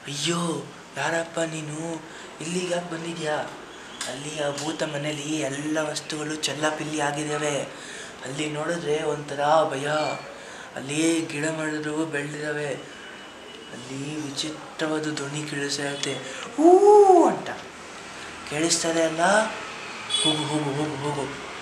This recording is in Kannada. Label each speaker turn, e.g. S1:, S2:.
S1: ಅಯ್ಯೋ ಯಾರಪ್ಪ ನೀನು, ಇಲ್ಲಿಗೆ ಯಾಕೆ ಬಂದಿದ್ಯಾ? ಅಲ್ಲಿ ಆ ಭೂತ ಮನೇಲಿ ಎಲ್ಲ ವಸ್ತುಗಳು ಚೆಲ್ಲಾಪಿಲ್ಲಿ ಆಗಿದ್ದಾವೆ. ಅಲ್ಲಿ ನೋಡಿದ್ರೆ ಒಂಥರ ಭಯ. ಅಲ್ಲಿ ಗಿಡ ಮರಗಳು ಬೆಳೆದಿದ್ದಾವೆ. ಅಲ್ಲಿ ವಿಚಿತ್ರವಾದ ಧ್ವನಿ ಕೇಳಿಸ್ತಾ ಇರುತ್ತೆ, ಹೂ ಅಂತ ಕೇಳಿಸ್ತಾರೆ ಅಲ್ಲ. ಹೋಗು ಹೋಗು ಹೋಗು ಹೋಗು.